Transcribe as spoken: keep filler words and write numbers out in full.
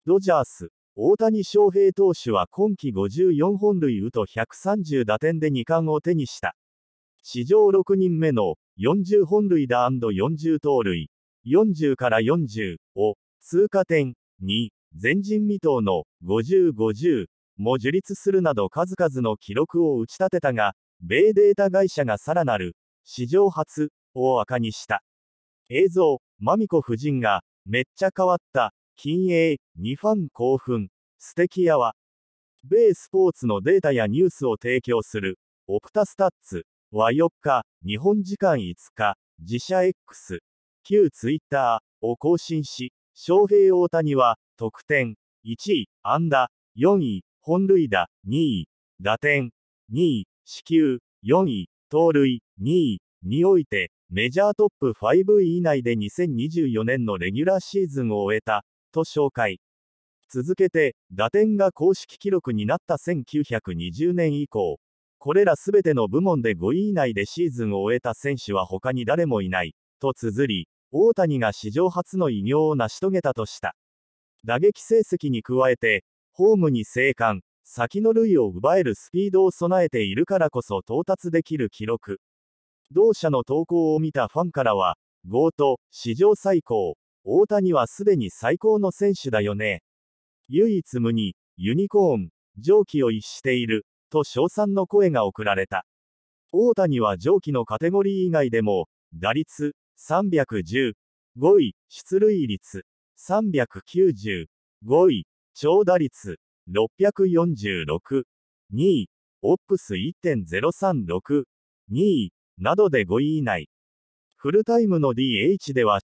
ドジャース。大谷翔平投手は今季ごじゅうよんほんるい打とひゃくさんじゅう打点でに冠を手にした。史上ろくにんめのよんじゅっぽんるい打 &よんじゅう盗塁、よんじゅうからよんじゅうを通過点に前人未到のごじゅう、ごじゅうも樹立するなど数々の記録を打ち立てたが、米データ会社がさらなる史上初を明にした。映像、マミコ夫人がめっちゃ変わった金鋭にファン興奮素敵やわ。米スポーツのデータやニュースを提供するオプタスタッツはよっか、日本時間いつか、自社 X、旧ツイッターを更新し、翔平大谷は、得点、いちい、安打、よんい、本塁打、にい、打点、にい、四球、よんい、盗塁、にい、において、メジャートップごい以内でにせんにじゅうよねんのレギュラーシーズンを終えた、と紹介。続けて、打点が公式記録になったせんきゅうひゃくにじゅうねん以降、これらすべての部門でごい以内でシーズンを終えた選手は他に誰もいない、と綴り、大谷が史上初の偉業を成し遂げたとした。打撃成績に加えて、ホームに生還、先の塁を奪えるスピードを備えているからこそ到達できる記録。同社の投稿を見たファンからは、ゴート、史上最高、大谷はすでに最高の選手だよね。唯一無二、ユニコーン、常軌を逸している、と称賛の声が送られた。大谷は上記のカテゴリー以外でも、打率さんびゃくじゅう、ごい、出塁率さんびゃくきゅうじゅう、ごい、長打率ろっぴゃくよんじゅうろく、にい、オップス いってんゼロさんろく、にい、などでごい以内。フルタイムの ディーエイチ では